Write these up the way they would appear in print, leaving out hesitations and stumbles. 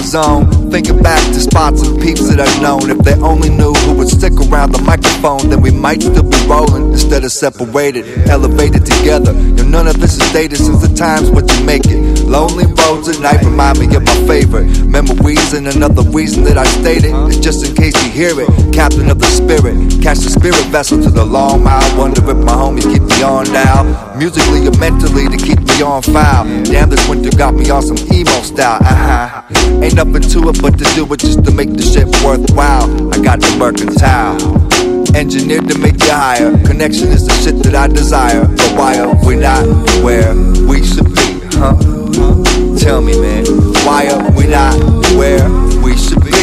zone, thinking back to spots and peeps that I've known. If they only knew who would stick around the microphone, then we might still be rolling instead of separated, elevated together. None of this is dated since the times what you make it. Lonely roads at night remind me of my favorite memories, and another reason that I stated is just in case you hear it. Captain of the spirit, catch the spirit vessel to the long mile. Wonder if my homies keep me on dial, musically or mentally, to keep me on file. Damn, this winter got me on some emo style. Ain't nothing to it but to do it just to make the shit worthwhile. I got the mercantile, engineered to make you higher. Connection is the shit that I desire. But why are we not where we should be, huh? Tell me, man, why are we not where we should be?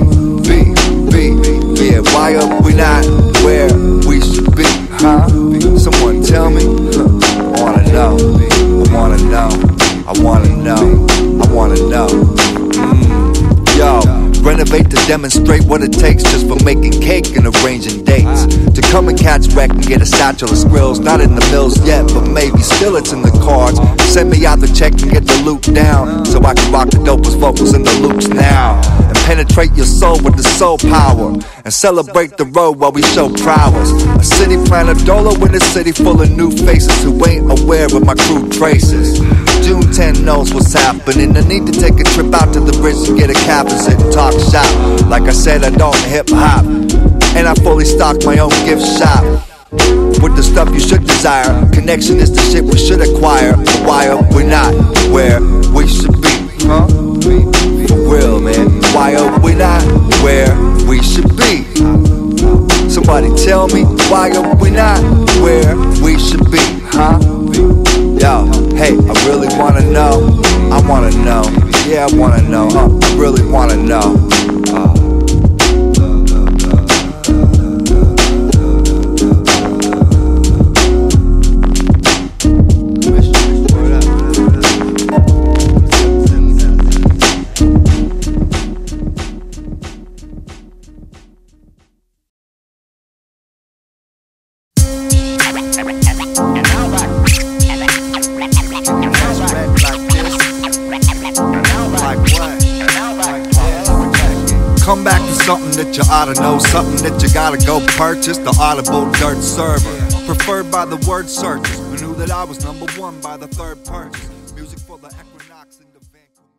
Yeah, why are we not where we should be, huh? Someone tell me, I wanna know, I wanna know, I wanna know, I wanna know. Yo, renovate to demonstrate what it takes just for making cake and arranging dates. To come and catch wreck and get a satchel of skrills. Not in the mills yet, but maybe still it's in the cards. Send me out the check and get the loop down, so I can rock the dopest vocals in the loops now. And penetrate your soul with the soul power, and celebrate the road while we show prowess. A city planner dolo in a city full of new faces who ain't aware of my crew traces. June 10 knows what's happening. I need to take a trip out to the bridge to get a cab and sit and talk shop. Like I said, I don't hip hop, and I fully stock my own gift shop with the stuff you should desire. Connection is the shit we should acquire. But why are we not where we should be, huh? For real, man, why are we not where we should be? Somebody tell me, why are we not where we should be, huh? Yo, hey, I really wanna know, I wanna know, yeah, I wanna know, I really wanna know. Come back to something that you oughta know, something that you gotta go purchase. The Audible Dirt Server, preferred by the word searchers, who knew that I was #1 by the third purchase. Music for the Equinox in the Vancouver.